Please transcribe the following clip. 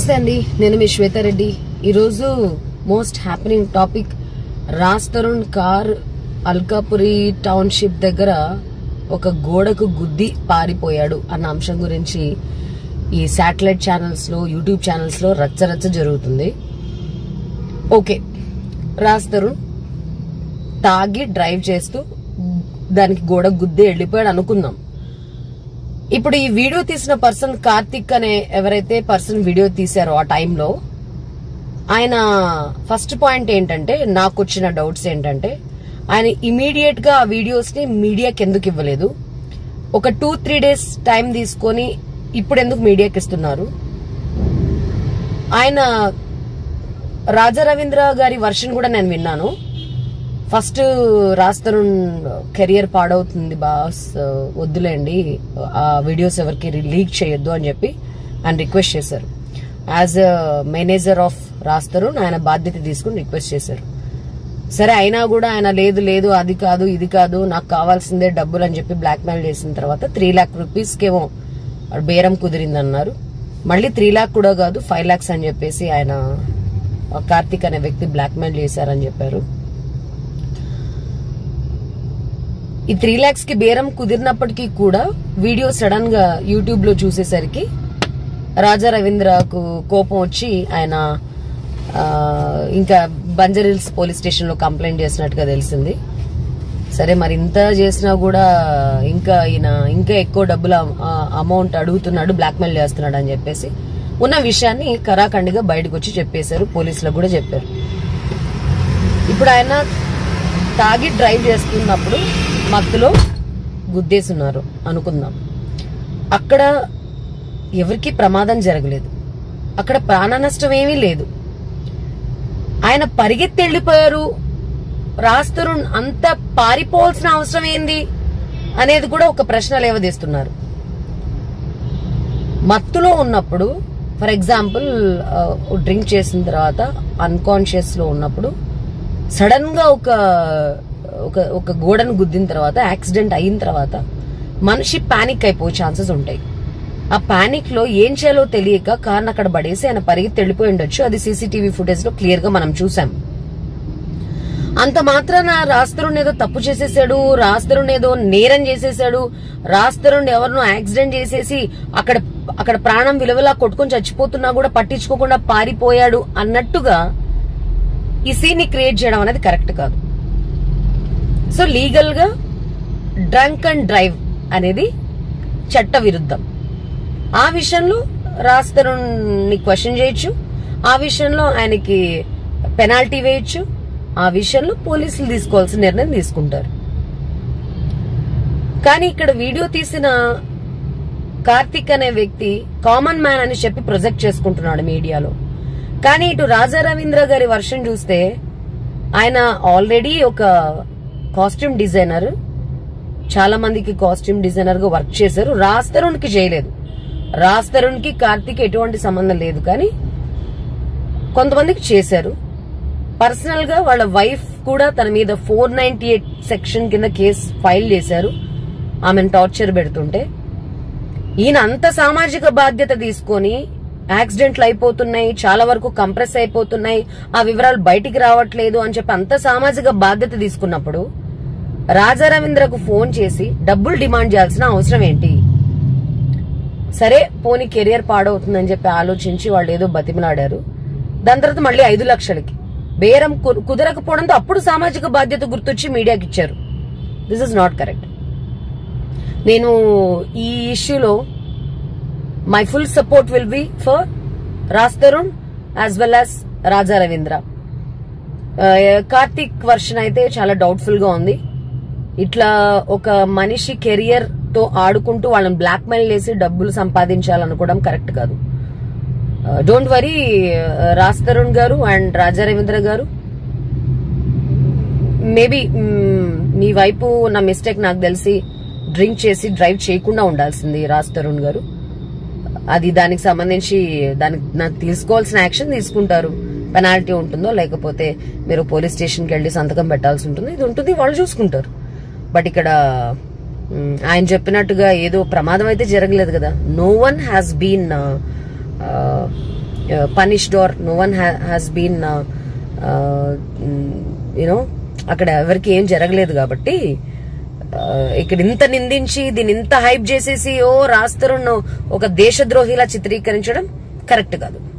నమస్తే అండి, నేను మీ శ్వేతారెడ్డి. ఈరోజు most happening topic, Raj Tarun car Alkapuri township దగ్గర ఒక గోడకు గుద్ది పారిపోయాడు అన్న అంశం గురించి ఈ శాటిలైట్ ఛానల్స్ లో, యూట్యూబ్ ఛానల్స్ లో రచ్చరచ్చ జరుగుతుంది. ఓకే, రాజ్ తరుణ్ తాగి డ్రైవ్ చేస్తూ దానికి గోడ గుద్ది వెళ్లిపోయాడు అనుకుందాం. ఇప్పుడు ఈ వీడియో తీసిన పర్సన్ కార్తిక్ అనే ఎవరైతే పర్సన్ వీడియో తీశారో ఆ టైంలో ఆయన ఫస్ట్ పాయింట్ ఏంటంటే, నాకు వచ్చిన డౌట్స్ ఏంటంటే, ఆయన ఇమీడియట్ గా ఆ వీడియోస్ ని మీడియాకి ఎందుకు ఇవ్వలేదు? ఒక 2-3 days టైం తీసుకొని ఇప్పుడు ఎందుకు మీడియాకి ఇస్తున్నారు? ఆయన రాజా రవీంద్ర గారి వర్షన్ కూడా నేను విన్నాను. ఫస్ట్ రాజ్ తరుణ్ కెరియర్ పాడవుతుంది బాస్, వద్దులేండి ఆ వీడియోస్ ఎవరికి లీక్ చేయొద్దు అని చెప్పి ఆయన రిక్వెస్ట్ చేశారు. As a manager of Raj Tarun ఆయన బాధ్యత తీసుకుని రిక్వెస్ట్ చేశారు. సరే, అయినా కూడా ఆయన లేదు లేదు అది కాదు ఇది కాదు, నాకు కావాల్సిందే డబ్బులు అని చెప్పి బ్లాక్ మెయిల్ చేసిన తర్వాత 3 lakh rupees కేమో బేరం కుదిరిందన్నారు. మళ్ళీ 3 lakh కూడా కాదు 5 lakhs అని చెప్పేసి ఆయన కార్తిక్ అనే వ్యక్తి బ్లాక్ మెయిల్ చేశారని చెప్పారు. ఈ 3 lakhs కి బేరం కుదిరినప్పటికీ కూడా వీడియో సడన్ గా యూట్యూబ్ లో చూసేసరికి రాజా రవీంద్రకు కోపం వచ్చి ఆయన ఇంకా బంజారాహిల్స్ పోలీస్ స్టేషన్ లో కంప్లైంట్ చేసినట్టుగా తెలిసింది. సరే, మరి ఇంత చేసినా కూడా ఇంకా ఎక్కువ డబ్బులు అమౌంట్ అడుగుతున్నాడు, బ్లాక్ మెయిల్ చేస్తున్నాడు అని చెప్పేసి ఉన్న విషయాన్ని కరాఖండిగా బయటకు వచ్చి చెప్పేశారు, పోలీసులకు కూడా చెప్పారు. ఇప్పుడు ఆయన తాగి డ్రైవ్ చేస్తున్నప్పుడు మత్తులో గుద్దేస్తున్నారు అనుకుందాం. అక్కడ ఎవరికి ప్రమాదం జరగలేదు, అక్కడ ప్రాణ నష్టం ఏమీ లేదు. ఆయన పరిగెత్తి వెళ్లిపోయారు. రాజ్ తరుణ్ అంత పారిపోవాల్సిన అవసరం ఏంది అనేది కూడా ఒక ప్రశ్న లేవదీస్తున్నారు. మత్తులో ఉన్నప్పుడు, ఫర్ ఎగ్జాంపుల్ డ్రింక్ చేసిన తర్వాత అన్కాన్షియస్ లో ఉన్నప్పుడు సడన్ గా ఒక గోడను గుద్దిన తర్వాత, యాక్సిడెంట్ అయిన తర్వాత మనిషి పానిక్ అయిపోయే ఛాన్సెస్ ఉంటాయి. ఆ పానిక్ లో ఏం చేయాలో తెలియక కార్ని అక్కడ పడేసి ఆయన పరిగెత్తి వెళ్లిపోయి ఉండొచ్చు. అది సీసీటీవీ ఫుటేజ్ లో క్లియర్ గా మనం చూసాం. అంత మాత్రాన రాజ్ తరుణ్ ఏదో తప్పు చేసేసాడు, రాజ్ తరుణ్ ఏదో నేరం చేసేసాడు, రాజ్ తరుణ్ ఎవరినో యాక్సిడెంట్ చేసేసి అక్కడ ప్రాణం విలువలా కొట్టుకొని చచ్చిపోతున్నా కూడా పట్టించుకోకుండా పారిపోయాడు అన్నట్టుగా ఈ సీన్ ని క్రియేట్ చేయడం అనేది కరెక్ట్ కాదు. సో లీగల్ గా డ్రంక్ అండ్ డ్రైవ్ అనేది చట్ట విరుద్ధం. ఆ విషయంలో రాజ్ తరుణ్ ని క్వశ్చన్ చేయొచ్చు, ఆ విషయంలో ఆయనకి పెనాల్టీ వేయొచ్చు, ఆ విషయంలో పోలీసులు తీసుకోవాల్సిన నిర్ణయం తీసుకుంటారు. కానీ ఇక్కడ వీడియో తీసిన కార్తిక్ అనే వ్యక్తి కామన్ మ్యాన్ అని చెప్పి ప్రొజెక్ట్ చేసుకుంటున్నాడు మీడియాలో. కానీ ఇటు రాజా రవీంద్ర గారి వర్షన్ చూస్తే ఆయన ఆల్రెడీ ఒక కాస్ట్యూమ్ డిజైనర్, చాలా మందికి కాస్ట్యూమ్ డిజైనర్ గా వర్క్ చేశారు. రాజ్ తరుణ్ కి చేయలేదు. రాజ్ తరుణ్ కి కార్తిక్ ఎటువంటి సంబంధం లేదు, కానీ కొంతమందికి చేశారు. పర్సనల్ గా వాళ్ళ వైఫ్ కూడా తన మీద 498 సెక్షన్ కింద కేసు ఫైల్ చేశారు, ఆమెను టార్చర్ పెడుతుంటే. ఈయన అంత సామాజిక బాధ్యత తీసుకొని యాక్సిడెంట్లు అయిపోతున్నాయి, చాలా వరకు కంప్రెస్ అయిపోతున్నాయి, ఆ వివరాలు బయటికి రావట్లేదు అని చెప్పి అంత సామాజిక బాధ్యత తీసుకున్నప్పుడు రాజా రవీంద్రకు ఫోన్ చేసి డబ్బులు డిమాండ్ చేయాల్సిన అవసరం ఏంటి? సరే, పోనీ కెరియర్ పాడవుతుందని చెప్పి ఆలోచించి వాళ్ళు ఏదో బతిమలాడారు. దాని తర్వాత మళ్ళీ 5 లక్షలకి బేరం కుదరకపోవడంతో అప్పుడు సామాజిక బాధ్యత గుర్తొచ్చి మీడియాకి ఇచ్చారు. This is not correct. నేను ఈ ఇష్యూలో my full support will be for Raj Tarun as well as Raja Ravindra. Karthik version అయితే చాలా డౌట్ఫుల్ గా ఉంది. ఇట్లా ఒక మనిషి కెరియర్ తో ఆడుకుంటూ వాళ్ళని బ్లాక్ మెయిల్ చేసి డబ్బులు సంపాదించాలనుకోవడం కరెక్ట్ కాదు. Don't worry Raj Tarun garu and Raja Ravindra గారు, మేబీ మీ వైపు నా మిస్టేక్ నాకు తెలిసి డ్రింక్ చేసి డ్రైవ్ చేయకుండా ఉండాల్సింది రాజ్ తరుణ్ గారు. అది దానికి సంబంధించి నాకు తీసుకోవాల్సిన యాక్షన్ తీసుకుంటారు. పెనాల్టీ ఉంటుందో లేకపోతే మీరు పోలీస్ స్టేషన్కి వెళ్లి సంతకం పెట్టాల్సి ఉంటుంది, ఇది ఉంటుంది, వాళ్ళు చూసుకుంటారు. బట్ ఇక్కడ ఆయన చెప్పినట్టుగా ఏదో ప్రమాదం అయితే జరగలేదు కదా. No one has been punished or no one has been అక్కడ ఎవరికి ఏం జరగలేదు కాబట్టి ఇక్కడ ఇంత నిందించి దీని ఇంత హైప్ చేసేసి రాస్తారన్న ఒక దేశద్రోహిలా చిత్రీకరించడం కరెక్ట్ కాదు.